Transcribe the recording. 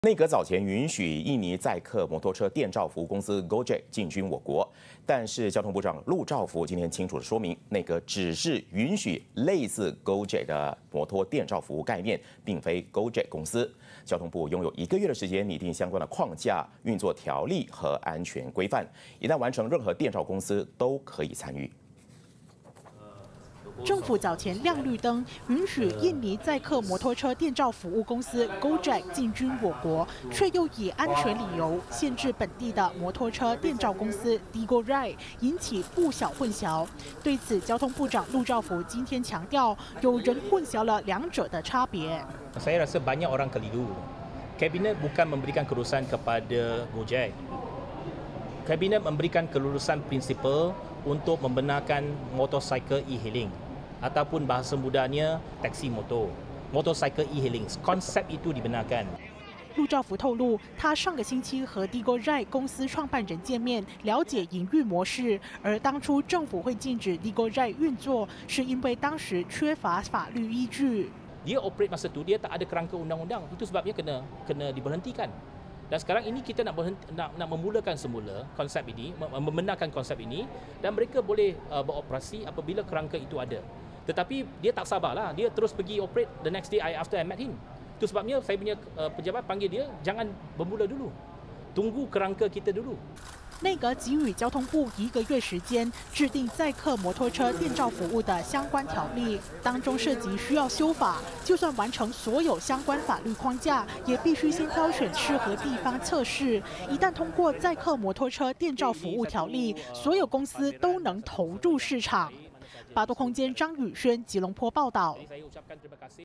内阁早前允许印尼载客摩托车电召服务公司 Gojek 进军我国，但是交通部长陆兆福今天清楚地说明，内阁只是允许类似 Gojek 的摩托电召服务概念，并非 Gojek 公司。交通部拥有1个月的时间拟定相关的框架、运作条例和安全规范，一旦完成，任何电召公司都可以参与。 政府早前亮绿灯，允许印尼载客摩托车电召服务公司 Gojek 进军我国，却又以安全理由限制本地的摩托车电召公司 Digo Ride， 引起不小混淆。对此，交通部长陆兆福今天强调，有人混淆了两者的差别。 Saya rasa banyak orang keliru. Kabinet bukan memberikan kelulusan kepada Gojek. Kabinet memberikan kelulusan prinsipal untuk membenarkan motorcycle e-hailing ataupun bahasa mudanya taksi motor, motorcycle e-hailing. Konsep itu dibenarkan. 陆兆福透露，他上个星期和 Digo Ride 公司创办人见面，了解营运模式。而当初政府会禁止 Digo Ride 运作，是因为当时缺乏法律依据。 Dia operate masa tu dia tak ada kerangka undang-undang, itu sebabnya kena diberhentikan. Dan sekarang ini kita nak memulakan semula konsep ini, membenarkan konsep ini, dan mereka boleh beroperasi apabila kerangka itu ada. Tetapi dia tak sabarlah, dia terus pergi operate the next day after I met him. Itu sebabnya saya punya pejabat panggil dia, jangan bermula dulu, tunggu kerangka kita dulu. 内阁给予交通部1个月时间，制定载客摩托车电召服务的相关条例，当中涉及需要修法。就算完成所有相关法律框架，也必须先挑选适合地方测试。一旦通过载客摩托车电召服务条例，所有公司都能投入市场。八度空间张宇轩吉隆坡报道。